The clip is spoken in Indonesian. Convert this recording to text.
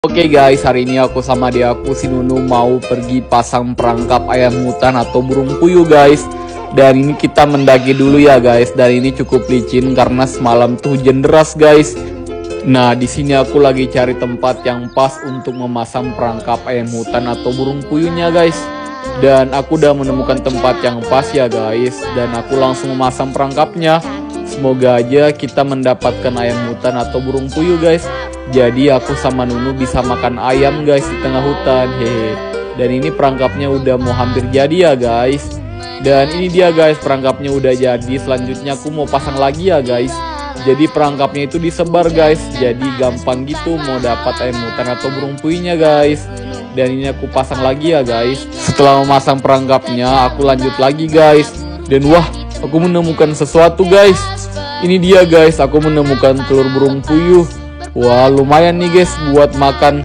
Oke guys, hari ini aku sama dia aku si Nunu mau pergi pasang perangkap ayam hutan atau burung puyuh guys. Dan ini kita mendaki dulu ya guys. Dan ini cukup licin karena semalam tuh hujan deras guys. Nah, di sini aku lagi cari tempat yang pas untuk memasang perangkap ayam hutan atau burung puyuhnya guys. Dan aku udah menemukan tempat yang pas ya guys. Dan aku langsung memasang perangkapnya. Semoga aja kita mendapatkan ayam hutan atau burung puyuh guys. Jadi aku sama Nunu bisa makan ayam guys di tengah hutan, hehe. Dan ini perangkapnya udah mau hampir jadi ya guys. Dan ini dia guys, perangkapnya udah jadi. Selanjutnya aku mau pasang lagi ya guys. Jadi perangkapnya itu disebar guys. Jadi gampang gitu mau dapat ayam hutan atau burung puyuhnya guys. Dan ini aku pasang lagi ya guys. Setelah memasang perangkapnya, aku lanjut lagi guys. Dan wah, aku menemukan sesuatu guys. Ini dia guys, aku menemukan telur burung puyuh. Wah, lumayan nih guys buat makan.